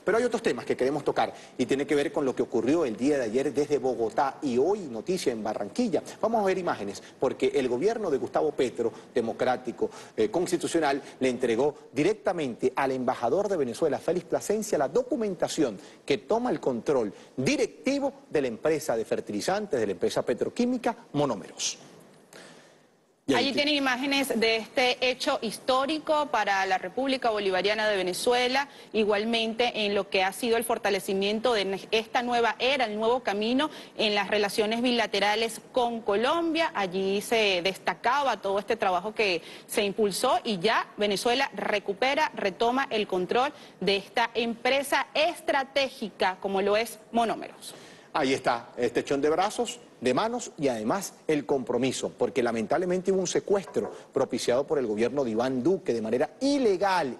Pero hay otros temas que queremos tocar y tiene que ver con lo que ocurrió el día de ayer desde Bogotá y hoy noticia en Barranquilla. Vamos a ver imágenes porque el gobierno de Gustavo Petro, democrático, constitucional, le entregó directamente al embajador de Venezuela, Félix Plasencia, la documentación que toma el control directivo de la empresa de fertilizantes, de la empresa petroquímica Monómeros. Allí tienen imágenes de este hecho histórico para la República Bolivariana de Venezuela, igualmente en lo que ha sido el fortalecimiento de esta nueva era, el nuevo camino en las relaciones bilaterales con Colombia. Allí se destacaba todo este trabajo que se impulsó y ya Venezuela retoma el control de esta empresa estratégica como lo es Monómeros. Ahí está, este echón de brazos, de manos y además el compromiso, porque lamentablemente hubo un secuestro propiciado por el gobierno de Iván Duque de manera ilegal,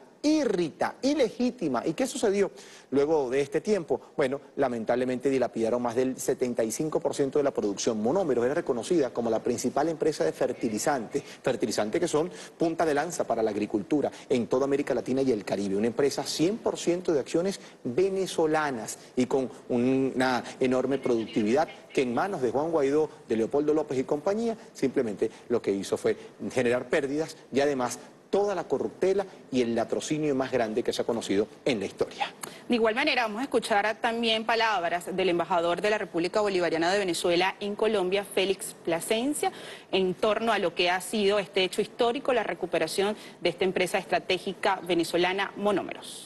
ilegítima. ¿Y qué sucedió luego de este tiempo? Bueno, lamentablemente dilapidaron más del 75% de la producción. Monómeros era reconocida como la principal empresa de fertilizantes que son punta de lanza para la agricultura en toda América Latina y el Caribe. Una empresa 100% de acciones venezolanas y con una enorme productividad que en manos de Juan Guaidó, de Leopoldo López y compañía, simplemente lo que hizo fue generar pérdidas y además toda la corruptela y el latrocinio más grande que se ha conocido en la historia. De igual manera, vamos a escuchar también palabras del embajador de la República Bolivariana de Venezuela en Colombia, Félix Plasencia, en torno a lo que ha sido este hecho histórico, la recuperación de esta empresa estratégica venezolana Monómeros.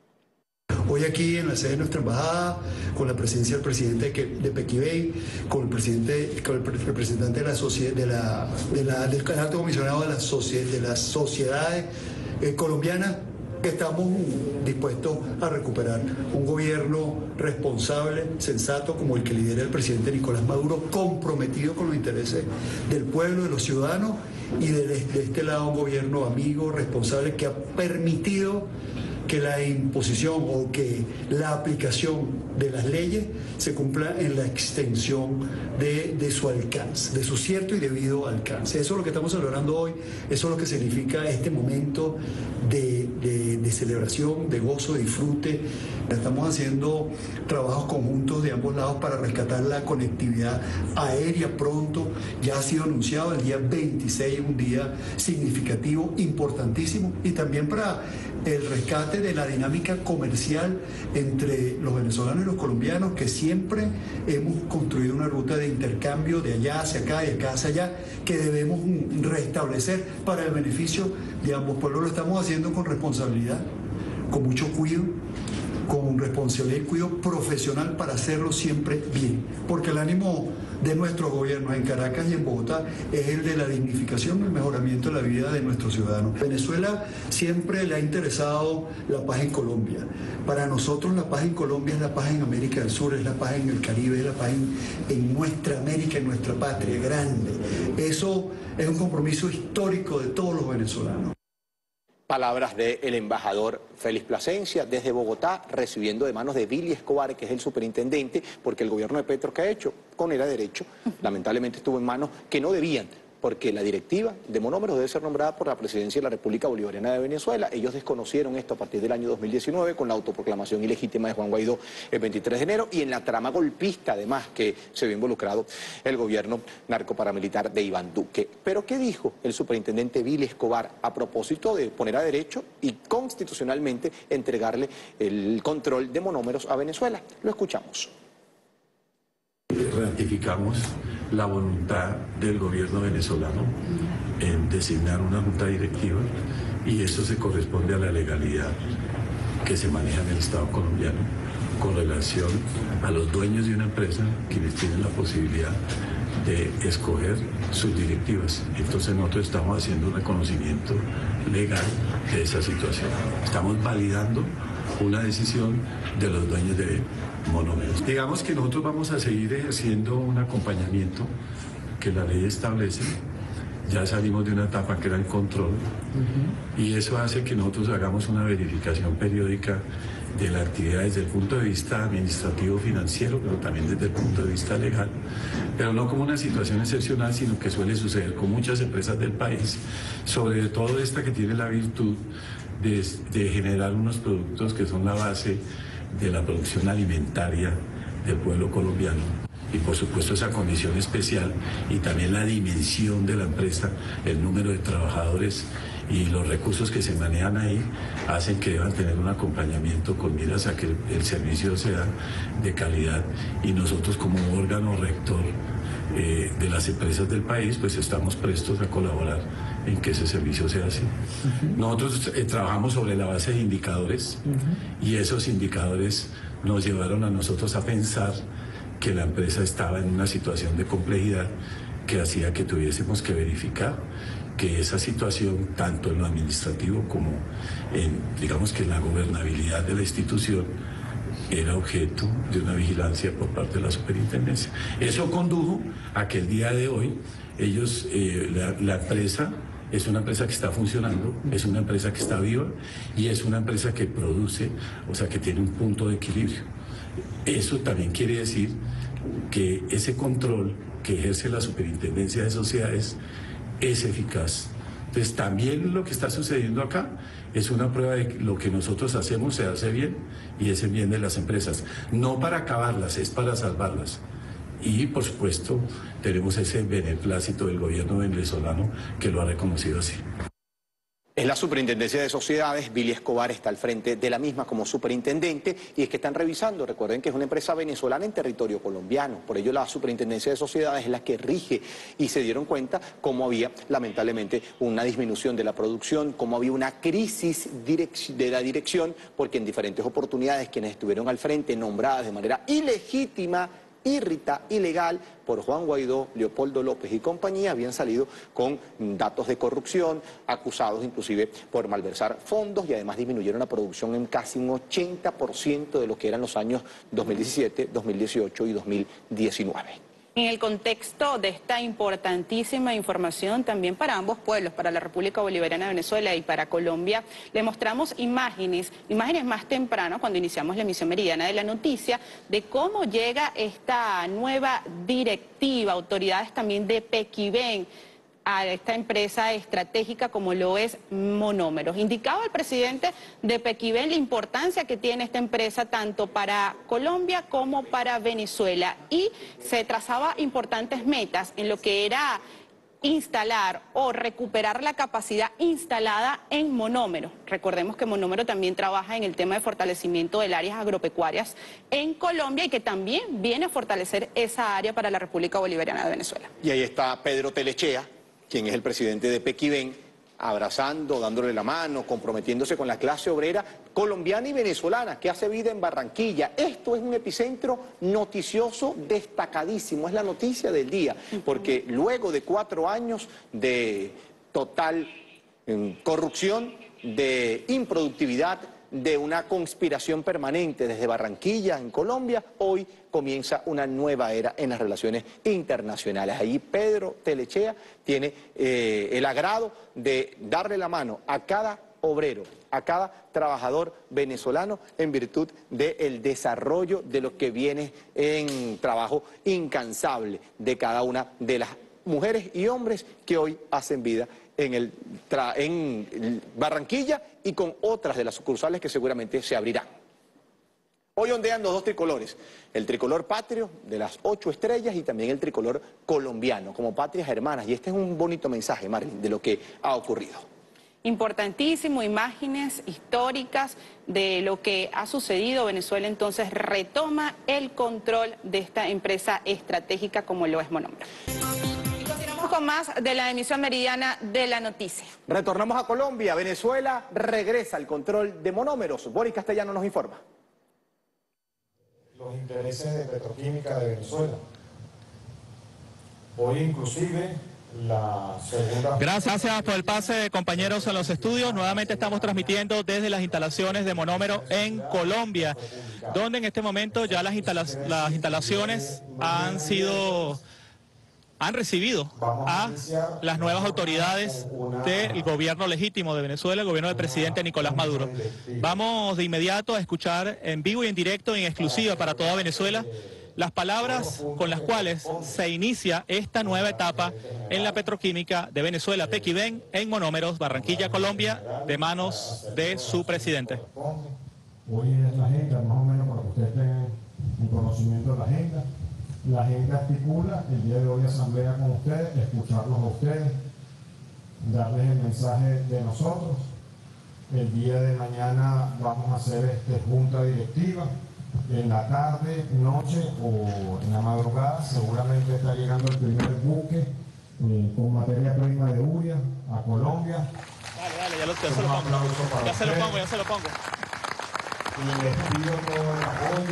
Hoy aquí en la sede de nuestra embajada, con la presencia del presidente de Pequibey, con el representante de la sociedad, del alto comisionado de las sociedades colombianas, que estamos dispuestos a recuperar un gobierno responsable, sensato, como el que lidera el presidente Nicolás Maduro, comprometido con los intereses del pueblo, de los ciudadanos, y de este lado un gobierno amigo, responsable, que ha permitido que la imposición o que la aplicación de las leyes se cumpla en la extensión de su alcance, de su cierto y debido alcance. Eso es lo que estamos celebrando hoy, eso es lo que significa este momento de celebración, de gozo, de disfrute. Estamos haciendo trabajos conjuntos de ambos lados para rescatar la conectividad aérea pronto. Ya ha sido anunciado el día 26, un día significativo, importantísimo, y también para el rescate de la dinámica comercial entre los venezolanos y los colombianos, que siempre hemos construido una ruta de intercambio de allá hacia acá y acá hacia allá, que debemos restablecer para el beneficio de ambos pueblos. Lo estamos haciendo con responsabilidad, con mucho cuidado, con responsabilidad y cuidado profesional para hacerlo siempre bien, porque el ánimo de nuestros gobiernos en Caracas y en Bogotá es el de la dignificación y el mejoramiento de la vida de nuestros ciudadanos. Venezuela siempre le ha interesado la paz en Colombia. Para nosotros la paz en Colombia es la paz en América del Sur, es la paz en el Caribe, es la paz en nuestra América, en nuestra patria grande. Eso es un compromiso histórico de todos los venezolanos. Palabras del embajador Félix Plasencia desde Bogotá, recibiendo de manos de Billy Escobar, que es el superintendente, porque el gobierno de Petro, ¿qué ha hecho? Con era derecho, lamentablemente estuvo en manos que no debían, porque la directiva de Monómeros debe ser nombrada por la presidencia de la República Bolivariana de Venezuela. Ellos desconocieron esto a partir del año 2019 con la autoproclamación ilegítima de Juan Guaidó el 23 de enero y en la trama golpista además que se vio involucrado el gobierno narcoparamilitar de Iván Duque. Pero ¿qué dijo el superintendente Billy Escobar a propósito de poner a derecho y constitucionalmente entregarle el control de Monómeros a Venezuela? Lo escuchamos. Ratificamos la voluntad del gobierno venezolano en designar una junta directiva y eso se corresponde a la legalidad que se maneja en el Estado colombiano con relación a los dueños de una empresa, quienes tienen la posibilidad de escoger sus directivas. Entonces nosotros estamos haciendo un reconocimiento legal de esa situación. Estamos validando una decisión de los dueños de Monómeros. Digamos que nosotros vamos a seguir ejerciendo un acompañamiento que la ley establece. Ya salimos de una etapa que era el control y eso hace que nosotros hagamos una verificación periódica de la actividad desde el punto de vista administrativo financiero, pero también desde el punto de vista legal, pero no como una situación excepcional, sino que suele suceder con muchas empresas del país, sobre todo esta que tiene la virtud de generar unos productos que son la base de la producción alimentaria del pueblo colombiano. Y por supuesto esa condición especial y también la dimensión de la empresa, el número de trabajadores y los recursos que se manejan ahí hacen que deban tener un acompañamiento con miras a que el servicio sea de calidad, y nosotros como órgano rector de las empresas del país pues estamos prestos a colaborar en que ese servicio sea así. Nosotros trabajamos sobre la base de indicadores y esos indicadores nos llevaron a nosotros a pensar que la empresa estaba en una situación de complejidad que hacía que tuviésemos que verificar que esa situación, tanto en lo administrativo como en, digamos que en la gobernabilidad de la institución, era objeto de una vigilancia por parte de la superintendencia. Eso condujo a que el día de hoy ellos, la empresa es una empresa que está funcionando, es una empresa que está viva y es una empresa que produce, o sea, que tiene un punto de equilibrio. Eso también quiere decir que ese control que ejerce la Superintendencia de Sociedades es eficaz. Entonces también lo que está sucediendo acá es una prueba de que lo que nosotros hacemos se hace bien, y es el bien de las empresas. No para acabarlas, es para salvarlas. Y por supuesto tenemos ese beneplácito del gobierno venezolano que lo ha reconocido así. Es la Superintendencia de Sociedades, Billy Escobar está al frente de la misma como superintendente, y es que están revisando, recuerden que es una empresa venezolana en territorio colombiano, por ello la Superintendencia de Sociedades es la que rige, y se dieron cuenta cómo había lamentablemente una disminución de la producción, cómo había una crisis de la dirección, porque en diferentes oportunidades quienes estuvieron al frente, nombradas de manera ilegítima, ilegal por Juan Guaidó, Leopoldo López y compañía, habían salido con datos de corrupción, acusados inclusive por malversar fondos, y además disminuyeron la producción en casi un 80% de lo que eran los años 2017, 2018 y 2019. En el contexto de esta importantísima información también para ambos pueblos, para la República Bolivariana de Venezuela y para Colombia, le mostramos imágenes más temprano, cuando iniciamos la emisión meridiana de la noticia, de cómo llega esta nueva directiva, autoridades también de Pequibén, a esta empresa estratégica como lo es Monómeros. Indicaba el presidente de Pequibén la importancia que tiene esta empresa tanto para Colombia como para Venezuela, y se trazaba importantes metas en lo que era instalar o recuperar la capacidad instalada en Monómero. Recordemos que Monómero también trabaja en el tema de fortalecimiento de áreas agropecuarias en Colombia, y que también viene a fortalecer esa área para la República Bolivariana de Venezuela. Y ahí está Pedro Telechea, quien es el presidente de Pequibén, abrazando, dándole la mano, comprometiéndose con la clase obrera colombiana y venezolana que hace vida en Barranquilla. Esto es un epicentro noticioso destacadísimo, es la noticia del día, porque luego de 4 años de total corrupción, de improductividad, de una conspiración permanente desde Barranquilla, en Colombia, hoy comienza una nueva era en las relaciones internacionales. Ahí Pedro Telechea tiene el agrado de darle la mano a cada obrero, a cada trabajador venezolano, en virtud del desarrollo de lo que viene en trabajo incansable de cada una de las mujeres y hombres que hoy hacen vida en Barranquilla y con otras de las sucursales que seguramente se abrirán. Hoy ondean los 2 tricolores, el tricolor patrio de las 8 estrellas y también el tricolor colombiano, como patrias hermanas, y este es un bonito mensaje, Marilyn, de lo que ha ocurrido. Importantísimo, imágenes históricas de lo que ha sucedido. Venezuela entonces retoma el control de esta empresa estratégica como lo es Monómero. Con más de la emisión meridiana de la noticia. Retornamos a Colombia. Venezuela regresa al control de Monómeros. Boris Castellano nos informa. Los intereses de Petroquímica de Venezuela. Hoy inclusive la segunda... Gracias por el pase, compañeros, en los estudios. Nuevamente estamos transmitiendo desde las instalaciones de Monómero en Colombia, donde en este momento ya las instalaciones han recibido a las nuevas autoridades del gobierno legítimo de Venezuela, el gobierno del presidente Nicolás Maduro. Vamos de inmediato a escuchar en vivo y en directo, en exclusiva para toda Venezuela, las palabras con las cuales se inicia esta nueva etapa en la petroquímica de Venezuela, Pequibén, en Monómeros, Barranquilla, Colombia, de manos de su presidente. Hoy en la agenda más o menos ustedes tengan en conocimiento de la agenda. La agenda articula el día de hoy asamblea con ustedes, escucharlos a ustedes, darles el mensaje de nosotros. El día de mañana vamos a hacer junta directiva. En la tarde, noche o en la madrugada seguramente está llegando el primer buque con materia prima de urea a Colombia. Dale, ya se lo pongo. Ya se lo pongo. Y les pido todo el apoyo.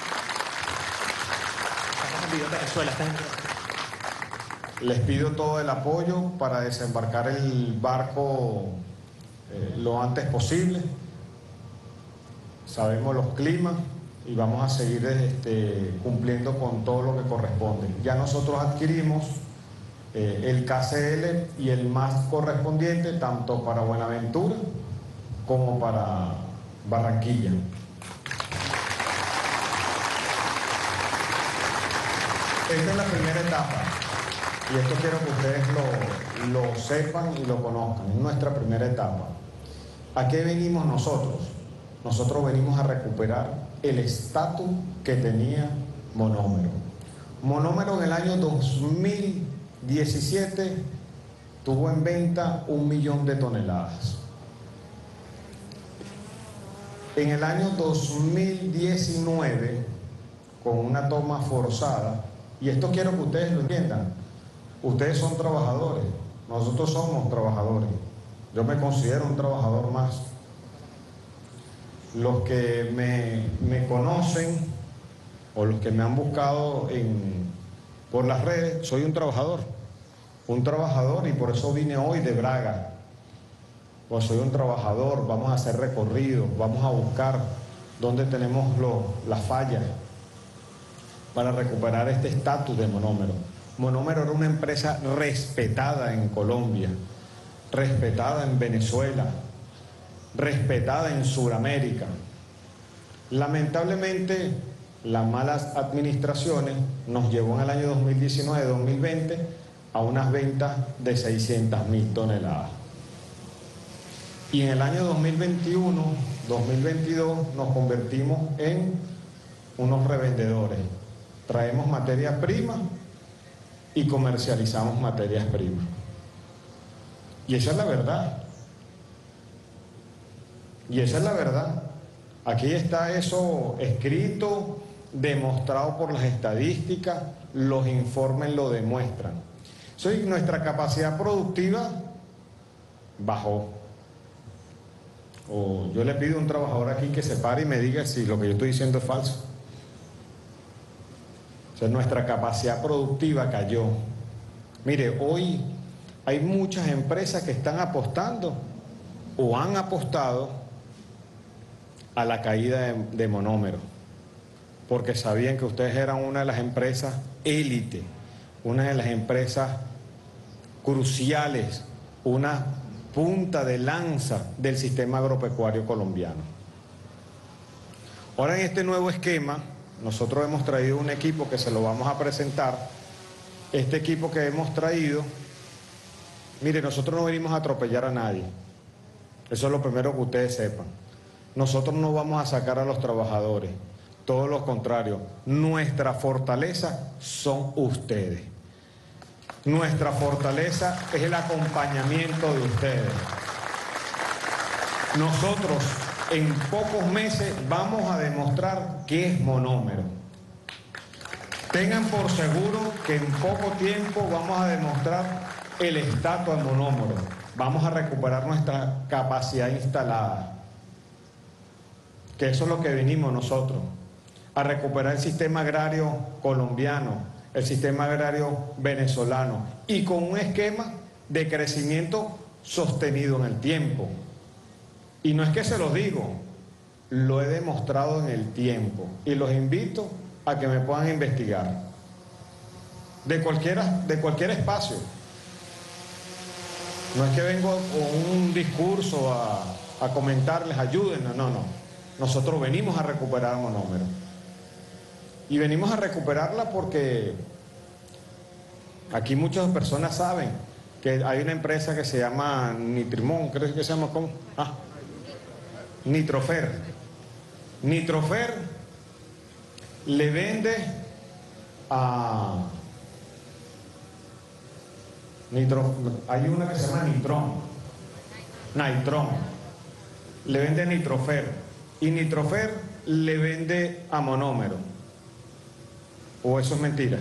Les pido todo el apoyo para desembarcar el barco lo antes posible. Sabemos los climas y vamos a seguir cumpliendo con todo lo que corresponde. Ya nosotros adquirimos el KCL y el MAS correspondiente tanto para Buenaventura como para Barranquilla. Esta es la primera etapa y esto quiero que ustedes lo sepan y lo conozcan. Es nuestra primera etapa. ¿A qué venimos nosotros? Nosotros venimos a recuperar el estatus que tenía Monómero. Monómero en el año 2017 tuvo en venta 1 millón de toneladas. En el año 2019, con una toma forzada, y esto quiero que ustedes lo entiendan, ustedes son trabajadores, nosotros somos trabajadores, yo me considero un trabajador más. Los que me conocen o los que me han buscado por las redes, soy un trabajador y por eso vine hoy de Braga. Pues soy un trabajador, vamos a hacer recorridos, vamos a buscar dónde tenemos las fallas para recuperar este estatus de Monómero. Monómero era una empresa respetada en Colombia, respetada en Venezuela, respetada en Sudamérica. Lamentablemente, las malas administraciones nos llevó en el año 2019-2020 a unas ventas de 600.000 toneladas. Y en el año 2021-2022 nos convertimos en unos revendedores. Traemos materia prima y comercializamos materias primas. Y esa es la verdad. Y esa es la verdad. Aquí está eso escrito, demostrado por las estadísticas, los informes lo demuestran. Nuestra capacidad productiva bajó. Yo le pido a un trabajador aquí que se pare y me diga si lo que yo estoy diciendo es falso. Nuestra capacidad productiva cayó. Mire, hoy hay muchas empresas que están apostando o han apostado a la caída de Monómero, porque sabían que ustedes eran una de las empresas élite, una de las empresas cruciales, una punta de lanza del sistema agropecuario colombiano. Ahora en este nuevo esquema, nosotros hemos traído un equipo que se lo vamos a presentar. Este equipo que hemos traído, mire, nosotros no venimos a atropellar a nadie. Eso es lo primero que ustedes sepan. Nosotros no vamos a sacar a los trabajadores, todo lo contrario. Nuestra fortaleza son ustedes. Nuestra fortaleza es el acompañamiento de ustedes. Nosotros en pocos meses vamos a demostrar qué es Monómero. Tengan por seguro que en poco tiempo vamos a demostrar el estatus de Monómero. Vamos a recuperar nuestra capacidad instalada. Que eso es lo que venimos nosotros, a recuperar el sistema agrario colombiano, el sistema agrario venezolano y con un esquema de crecimiento sostenido en el tiempo. Y no es que se los digo, lo he demostrado en el tiempo y los invito a que me puedan investigar de cualquier espacio. No es que vengo con un discurso a comentarles, ayúdennos, no. Nosotros venimos a recuperar Monómero. Y venimos a recuperarla porque aquí muchas personas saben que hay una empresa que se llama Nitrimón, creo que se llama ¿cómo? Nitrofer. Nitrofer le vende a hay una que se llama Nitrón, le vende Nitrofer, y Nitrofer le vende a Monómero. ¿O eso es mentira?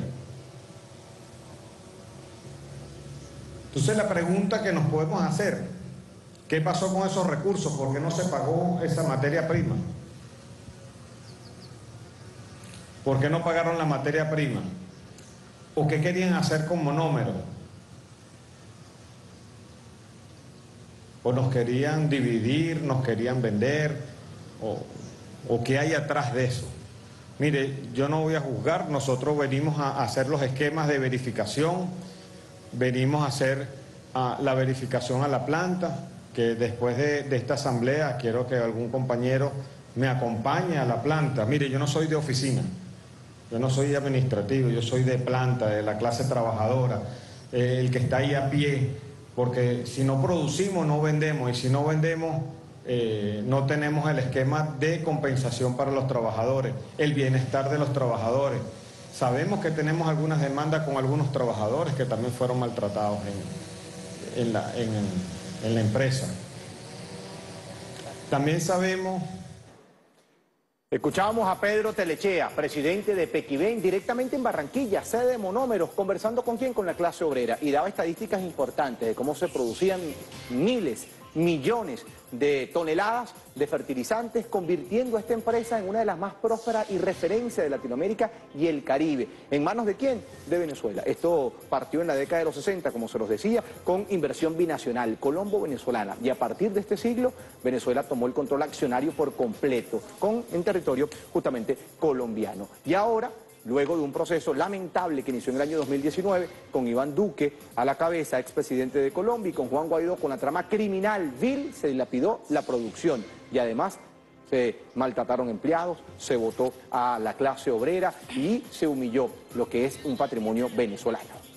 Entonces la pregunta que nos podemos hacer, ¿qué pasó con esos recursos? ¿Por qué no se pagó esa materia prima? ¿Por qué no pagaron la materia prima? ¿O qué querían hacer con Monómero? ¿O nos querían dividir, nos querían vender? ¿O qué hay atrás de eso? Mire, yo no voy a juzgar, nosotros venimos a hacer los esquemas de verificación, venimos a hacer la verificación a la planta, que después de esta asamblea quiero que algún compañero me acompañe a la planta. Mire, yo no soy de oficina, yo no soy administrativo, yo soy de planta, de la clase trabajadora, el que está ahí a pie. Porque si no producimos, no vendemos, y si no vendemos, no tenemos el esquema de compensación para los trabajadores, el bienestar de los trabajadores. Sabemos que tenemos algunas demandas con algunos trabajadores que también fueron maltratados en la empresa. También sabemos... Escuchábamos a Pedro Telechea, presidente de Pequibén, directamente en Barranquilla, sede de Monómeros, conversando con quién, con la clase obrera, y daba estadísticas importantes de cómo se producían miles, millones de toneladas de fertilizantes, convirtiendo a esta empresa en una de las más prósperas y referencia de Latinoamérica y el Caribe. ¿En manos de quién? De Venezuela. Esto partió en la década de los 60, como se los decía, con inversión binacional colombo-venezolana. Y a partir de este siglo, Venezuela tomó el control accionario por completo, en territorio justamente colombiano. Y ahora, luego de un proceso lamentable que inició en el año 2019, con Iván Duque a la cabeza, expresidente de Colombia, y con Juan Guaidó con la trama criminal vil, se dilapidó la producción y además se maltrataron empleados, se votó a la clase obrera y se humilló lo que es un patrimonio venezolano.